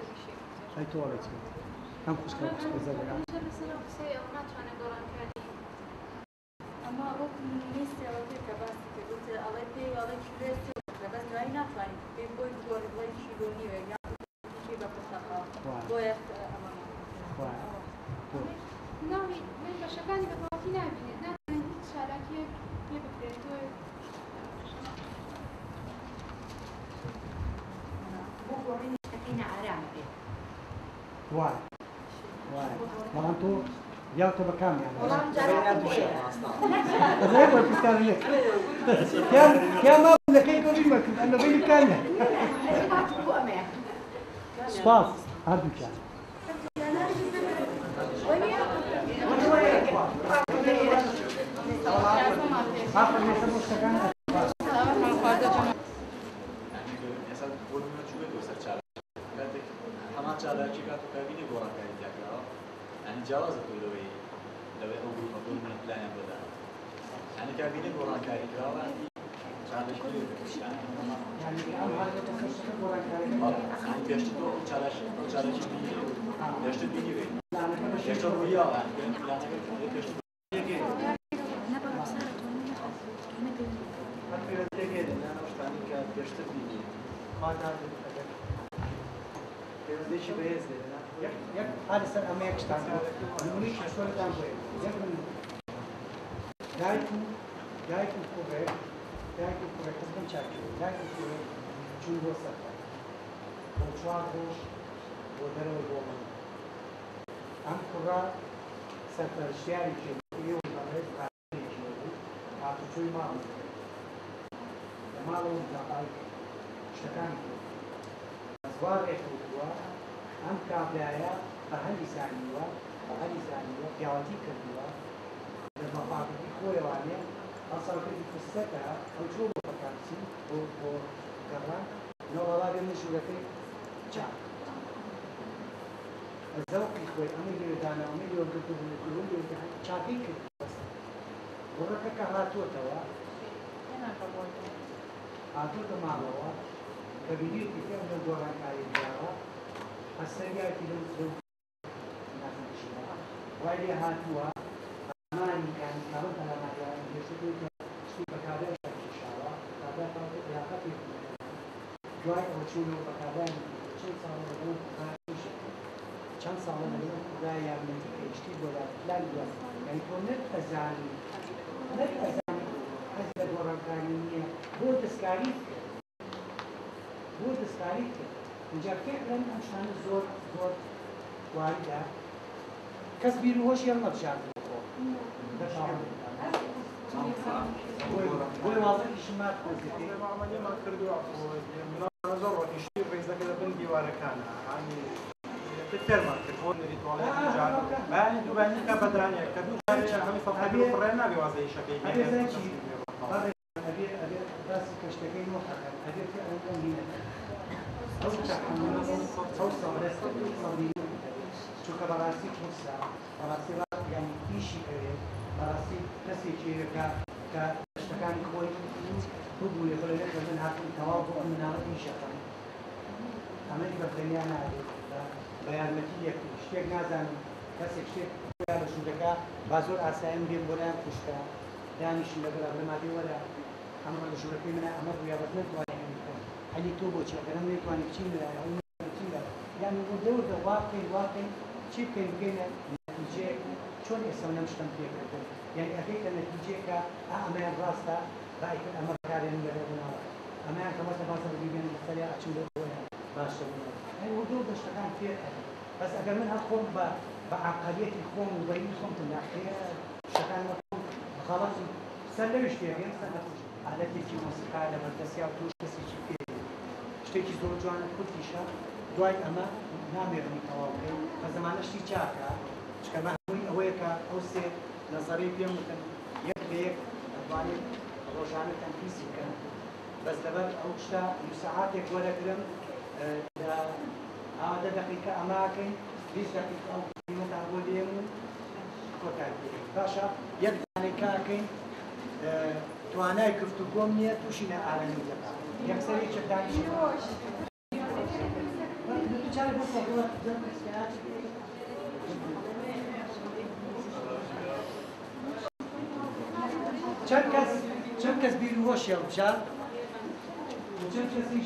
هاي تواليت هم خوشكا زبرا اما وقت نیست وقتی که بس که گفت آلی پی آلی کلیسی بس جایی نفهمی پی بوی دوره ولی شیرونی و یا چی با پسخا باید اما نه من باشکانی به باقی نبینید نه هیچ شرکی یه بکره توی بگویی نشتکین آرام بید واي ما انتو جاوبتوا بكام يعني؟ والله جربت بس هيك ولا بتستاهل لك؟ كم ما بدك هيك قريبك لانه بيني كان سباس هذا كان يعني جواز كلوي لو أقول مقول من البلان يبدا يعني كابينة قران كاري كراوة يعني شغالة كلوي يعني هذا تخصص قران كريم يعني بيشتغل شغالة بيني بيشتغل بيني وين بيشتغل وياه يعني بيشتغل هذا سر أميك شتان نوريش شو لتان بوي يمكن جايكو كوبي كسبن شاكو جايكو كوبي شو هو سفر وشوار روش ودرو البومن أم كورا سفر شياري كيلو يوم بعد قاري كيلو عطوا شوي ما لو دقائق شتان أزوار إخوة أم كابلايا بهالي ثانية جواتي كردوا لما بعض إخوة وعليه أصلا كنت فستها أو شو بفكرتي أو كران لو الله بيمشي لكي جاء الذوق إخوة أمي يدانا أمي يوجد بالكلون يوجد شاكي كردوا بس ورك كهاتو توا أنا كبوتة هاتو تماموا كبيري كتير من دوران كاري جاوا السريع في لون وعلي هاتوا أماني كان كمان أنا ما جاء يسوي شيء بكابل في الشارع كابل كان يا خفيف جاي أو شو لو بكابل شيء صار له كان صار له لا يعني يشتي ولا لا يعني كون نتزاني حسب ورا كانية هو تسكاري وجا فعلا عشان الزور واردة كسبي روش يلا بشان قول واضح شمات كوزتي ما عملي ما كردوا من زور يشتري بيزا كذا بندي ولا كان يعني بالترمى كتقول ريتوالات جار ما عنده بعني كبدراني كدو جاري هم يفكروا فرنا بيوازي شكل أبي راسي كشتكي موقعا أبي فعلا أمينة أو تحمل أو صبر شو كبراسي كوسا براسي يعني إيشي كريه براسي كسي شيء كاشتكان خوي هو يقول لك من هذا التواضع من هذا إيشة عملي بالدنيا أنا بيان متيجة شيء نازم كسي شيء ويا شو دكا بازور أسائم بيم بولان كشتا يعني شو لقى قبل ما دي ولا أمر شو لقي منها أمر ويا بطنت ولا هل توبوا شيء كلام ليك وأنا كشيل يعني ودور واقع شيء كان نتيجة شون يسوون مش تنفيذ يعني أكيد النتيجة كأمان راستا رأيك الأمر كارين بدنا أمان كمان تفاصيل بيجين سريع أشوف وين باشتغل يعني ودور بشتغل فيه بس أقل منها تقوم بعقلية الخوم وبين الخوم الأخير شغال مفهوم خلاص سلمش فيها يعني سلمش على تيجي موسيقى لما تسيا وتوش تسيج فيه شتيجي زوجان كتيشة دوای ئەمە نامێنی تەواوکەی بە زمانەشتی چاکە چکە بەهۆی ئەوەیە کە ئەو سێ نەزەرەی پێم وتن یەک لە یەک دەتوانێت ڕۆژانە تەنفیسی بکەن بەس لەبەر ئەو شتە سەعاتێک وەرەگرم لە ئامادە دەقیقە ئەماکەین 20 دقیقە ئەو قیمەتان بۆ لێم و کۆتای پێکەین باشە یەک دانەی کاکەین توانای گفتوگۆم نییە تووشی نە ئارامی دەکات یەکسەری چەکانی بچاره بود چند کس بیرو هوشیه بچار چند کسیش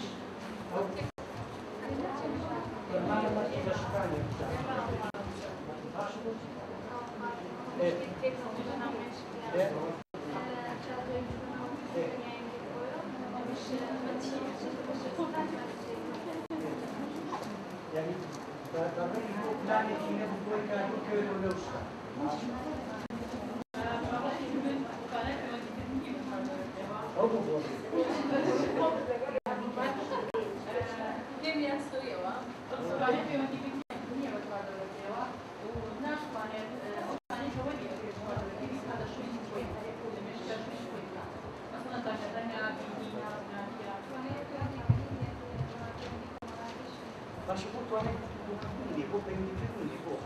يعني بلاني كينا بقول كانوا كيلو لوشة ماشي بوت وانا اللي بوت بيني في اللي بوت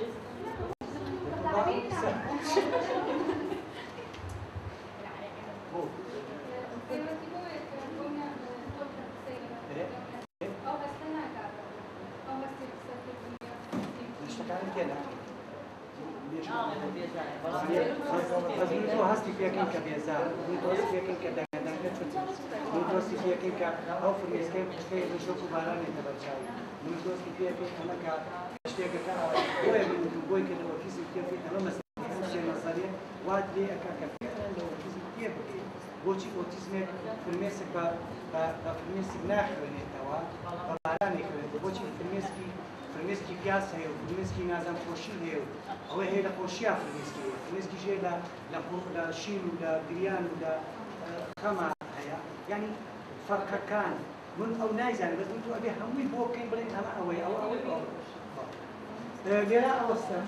تو هستی فيها كم بيزار تو هستی فيها كم كذا كذا تو هستی فيها كم كأو في الإسكان كي نشوفوا باران يتبرشاي تو هستی فيها كم أنا كأشتيك كأ بوي من بوي كده وكيس كتير في أنا مثلا شيء نظرية واد لي أكاكفيا لو كيس كتير بكي بوشي أوتيزمك في المسك في المسك ناخر نتوا باران يكمل بوشي في المسك قياس هي في المسك نازم خوشي هي أو هي لخوشيا في المسك شيء لا شين ولا بريان ولا خما هي يعني فرق كان من أو نايزان بس من تو أبي همي بوكين بلين أنا أو لا أو السام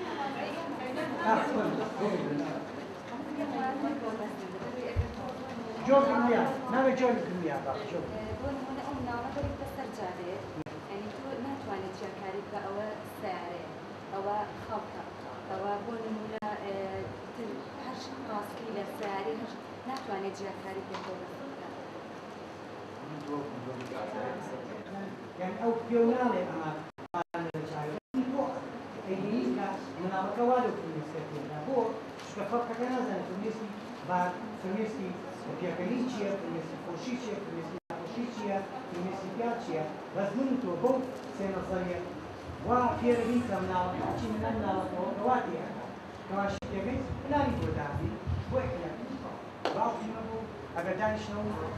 جوب المياه نعم جوب المياه بقى جوب هنا أمنا ما بريد تسترجع به يعني تو ما تواني تشاركاري أو سعره أو خلطة أو بون مولا هرش قاسكي لسعري هرش ما تواني تشاركاري به يعني أو بيونالي أما من الكوالو في المسكين هو شفاف كنا زين في المسكين بعد في المسكين وبياكليشيا في المسكين خوشيشيا في المسكين خوشيشيا في المسكين بياتشيا بس من تو بو سنة صغيرة وفي ربيع من الأشياء من الكواتي كواش يجي لا يقول دامي وإحنا بعض شنو أقدر شنو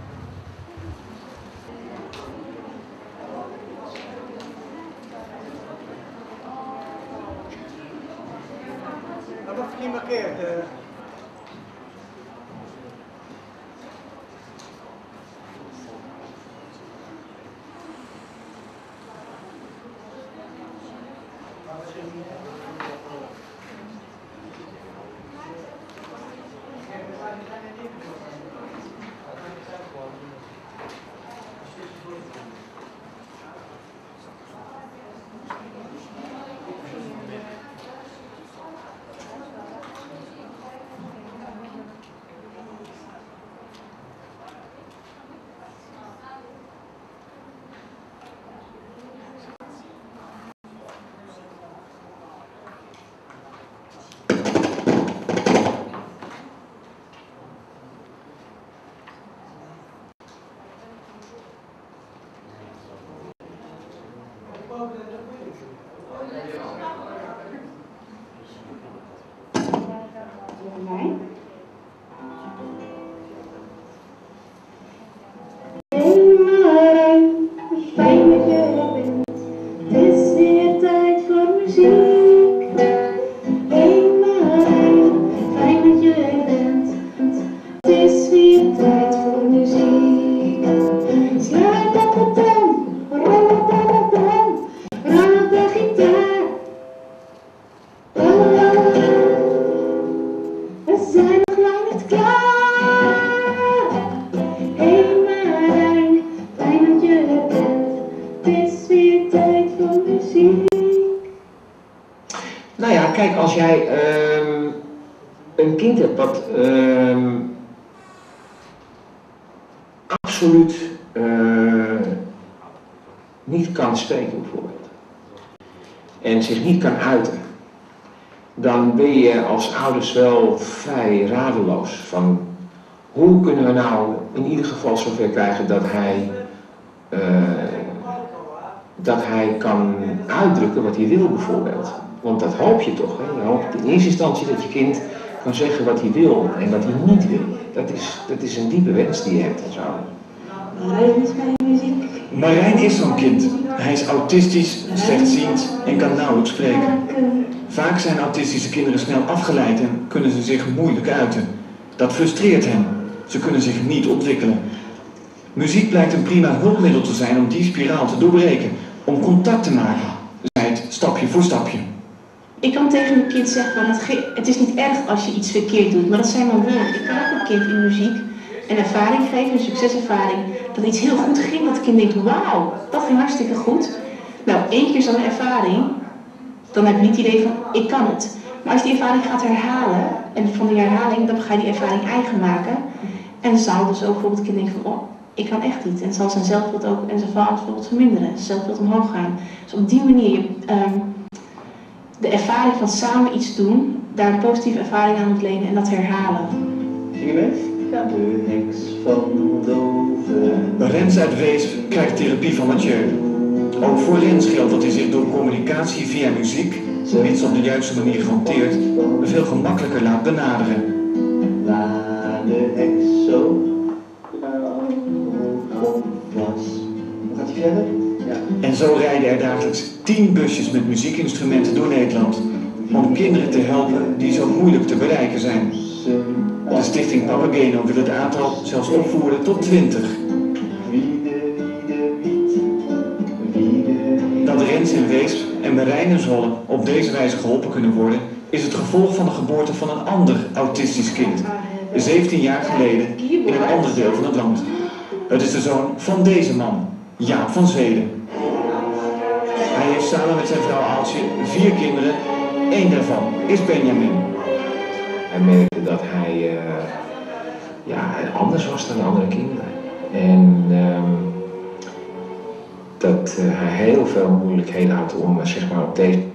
أنا في مكان Nou ja, kijk, als jij een kind hebt wat absoluut niet kan spreken bijvoorbeeld, en zich niet kan uiten, dan ben je als ouders wel vrij radeloos van hoe kunnen we nou in ieder geval zover krijgen dat hij kan uitdrukken wat hij wil bijvoorbeeld. Want dat hoop je toch, hè? Je hoopt in eerste instantie dat je kind kan zeggen wat hij wil en wat hij niet wil. Dat is een diepe wens die je hebt als ouder. Marijn is zo'n kind. Hij is autistisch, slechtziend en kan nauwelijks spreken. Vaak zijn autistische kinderen snel afgeleid en kunnen ze zich moeilijk uiten. Dat frustreert hen. Ze kunnen zich niet ontwikkelen. Muziek blijkt een prima hulpmiddel te zijn om die spiraal te doorbreken, om contact te maken, zij het stapje voor stapje. Ik kan tegen mijn kind zeggen, het is niet erg als je iets verkeerd doet, maar dat zijn mijn woorden. Ik kan ook een kind in muziek een ervaring geven, een succeservaring, dat iets heel goed ging, dat het kind denkt, wauw, dat ging hartstikke goed. Nou, 1 keer zo'n ervaring, dan heb je niet het idee van, ik kan het. Maar als je die ervaring gaat herhalen, en van die herhaling, dan ga je die ervaring eigen maken. En zal dus ook bijvoorbeeld het kind denken van, oh, ik kan echt niet. En zal zijn zelfbeeld ook en zijn faalangst bijvoorbeeld verminderen, zijn zelfbeeld omhoog gaan. Dus op die manier, de ervaring van samen iets doen, daar een positieve ervaring aan ontlenen en dat herhalen. Zie je mee? Ja. De heks van Dover. Rens uit Weesp krijgt therapie van Mathieu. Ook voor Rens geldt dat hij zich door communicatie via muziek, mits op de juiste manier gehanteerd, veel gemakkelijker laat benaderen. Waar de heks zo was. Gaat hij verder? Ja. En zo rijden er dagelijks 10 busjes met muziekinstrumenten door Nederland, om kinderen te helpen die zo moeilijk te bereiken zijn. De stichting Papageno wil het aantal zelfs opvoeren tot 20. Dat Rens in Weesp en Marijn in Zwolle op deze wijze geholpen kunnen worden, is het gevolg van de geboorte van een ander autistisch kind, 17 jaar geleden in een ander deel van het land. Het is de zoon van deze man, Jaap van Zweden. Hij heeft samen met zijn vrouw Aaltje 4 kinderen, 1 daarvan is Benjamin. Hij merkte dat hij anders was dan de andere kinderen. En dat hij heel veel moeilijkheden had om zeg maar op deze...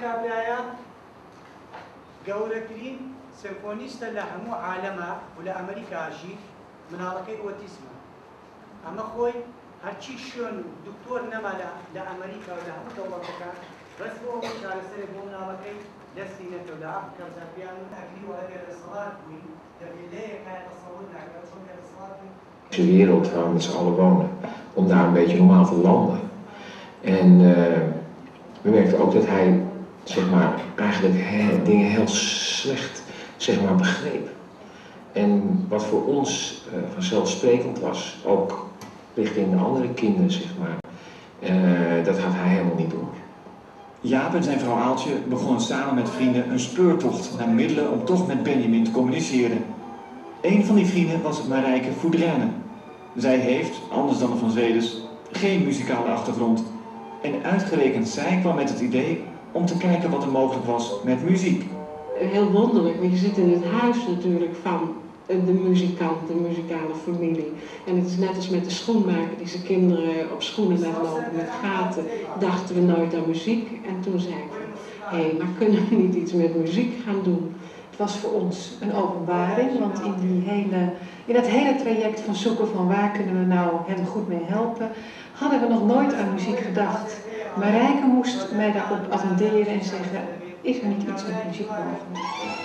گەورەترین سیمفۆنیستە لە هەموو عالەمە و لە ئەمریکاشی مناڵەکەی ئۆتیسمە. ئەمە خۆی هەرچی شوێن و دکتۆر نەما لە ئەمریکا و لە هەموو دەوڵەتەکان ڕستەوە بۆ چارەسەرێ بۆ مناڵەکەی دەستی نەکەوت لە ئەفریقا و زامبیا و ئەگری و ئەگەر دەسەڵات بووین دەبێت تەسەوور ناکات چون کە دەسەڵات بووین. De wereld waar we met z'n allen wonen, om daar een beetje normaal te landen. En we merkten ook dat hij zeg maar, eigenlijk dingen heel slecht zeg maar, begreep. En wat voor ons vanzelfsprekend was, ook richting de andere kinderen, zeg maar, dat had hij helemaal niet door. Jaap en zijn vrouw Aaltje begonnen samen met vrienden een speurtocht naar middelen om toch met Benjamin te communiceren. Een van die vrienden was Marijke Voudrenne. Zij heeft, anders dan de Van Zwedes, geen muzikale achtergrond. En uitgerekend zij kwam met het idee om te kijken wat er mogelijk was met muziek. Heel wonderlijk, want je zit in het huis natuurlijk van de muzikant, de muzikale familie. En het is net als met de schoenmaker die zijn kinderen op schoenen laat lopen met gaten. Dachten we nooit aan muziek en toen zei ik van, hé, maar kunnen we niet iets met muziek gaan doen? Het was voor ons een openbaring, want in dat hele traject van zoeken van waar kunnen we nou hem goed mee helpen, hadden we nog nooit aan muziek gedacht. Marijke moest mij daarop attenderen en zeggen, is er niet iets met muziek mogelijk?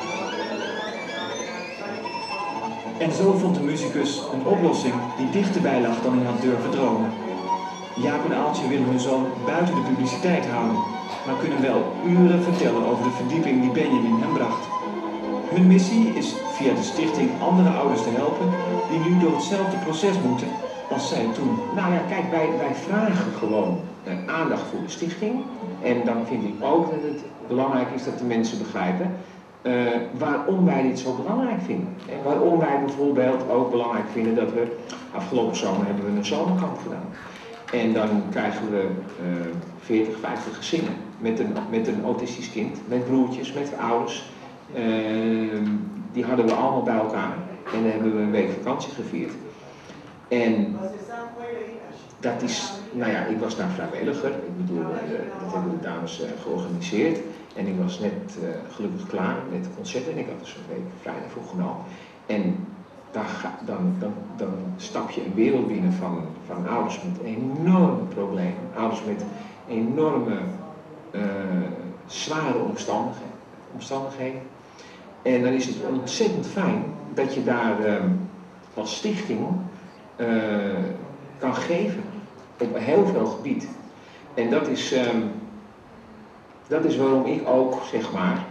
En zo vond de muzikus een oplossing die dichterbij lag dan hij had durven dromen. Jaap en Aaltje willen hun zoon buiten de publiciteit houden, maar kunnen wel uren vertellen over de verdieping die Benjamin hem bracht. Hun missie is via de stichting andere ouders te helpen die nu door hetzelfde proces moeten als zij toen. Nou ja, kijk, wij vragen gewoon aandacht voor de stichting. En dan vind ik ook dat het belangrijk is dat de mensen begrijpen waarom wij dit zo belangrijk vinden. En waarom wij bijvoorbeeld ook belangrijk vinden dat we, afgelopen zomer hebben we een zomerkamp gedaan. En dan krijgen we 40, 50 gezinnen met een autistisch kind, met broertjes, met ouders. Die hadden we allemaal bij elkaar en dan hebben we een week vakantie gevierd. En dat is nou ja, ik was daar vrijwilliger. Ik bedoel, dat hebben de dames georganiseerd. En ik was net gelukkig klaar met het concert en ik had dus een week vrij daarvoor genomen. En dan stap je een wereld binnen van ouders met enorme problemen. Ouders met enorme zware omstandigheden. En dan is het ontzettend fijn dat je daar als stichting kan geven op heel veel gebied. En dat is waarom ik ook, zeg maar,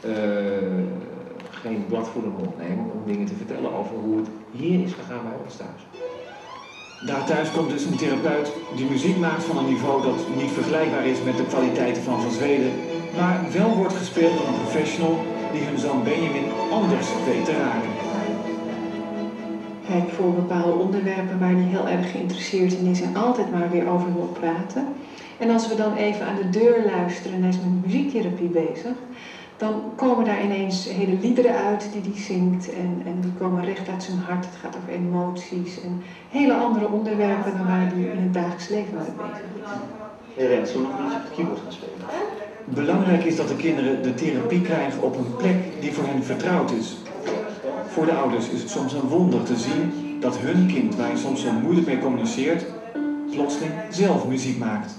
geen blad voor de mond neem om dingen te vertellen over hoe het hier is gegaan bij ons thuis. Daar thuis komt dus een therapeut die muziek maakt van een niveau dat niet vergelijkbaar is met de kwaliteiten van Zweden, maar wel wordt gespeeld door een professional die hun zoon Benjamin anders weet te raken. Hij heeft voor bepaalde onderwerpen waar hij heel erg geïnteresseerd in is en altijd maar weer over wil praten. En als we dan even aan de deur luisteren en hij is met muziektherapie bezig, dan komen daar ineens hele liederen uit die hij zingt en die komen recht uit zijn hart. Het gaat over emoties en hele andere onderwerpen dan waar hij in het dagelijks leven mee bezig is. Hey Rens, zullen we nog iets op het keyboard gaan spelen? Belangrijk is dat de kinderen de therapie krijgen op een plek die voor hen vertrouwd is. Voor de ouders is het soms een wonder te zien dat hun kind, waar je soms zo moeilijk mee communiceert, plotseling zelf muziek maakt.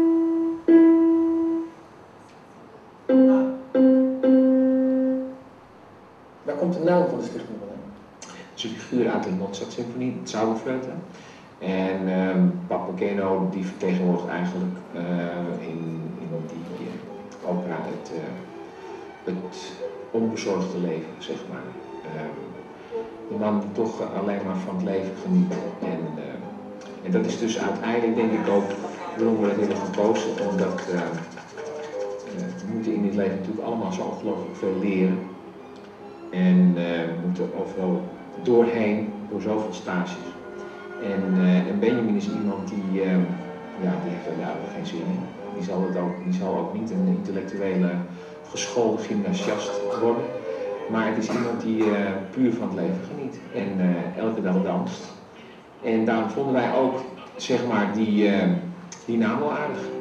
Waar komt de naam van de stichting vandaan? Het is een figuur uit de Mozart-symfonie, het Zauberfluiten. En Papa Geno die vertegenwoordigt eigenlijk in die opera het onbezorgde leven, zeg maar. De man die toch alleen maar van het leven geniet. En dat is dus uiteindelijk denk ik ook waarom we dat hebben gekozen, omdat we moeten in dit leven natuurlijk allemaal zo ongelooflijk veel leren. En we moeten overal doorheen, door zoveel stages. En Benjamin is iemand die heeft er duidelijk geen zin in. Die zal ook niet een intellectuele geschoolde gymnasiast worden. Maar het is iemand die puur van het leven geniet en elke dag danst. En daarom vonden wij ook, zeg maar, die naam wel aardig.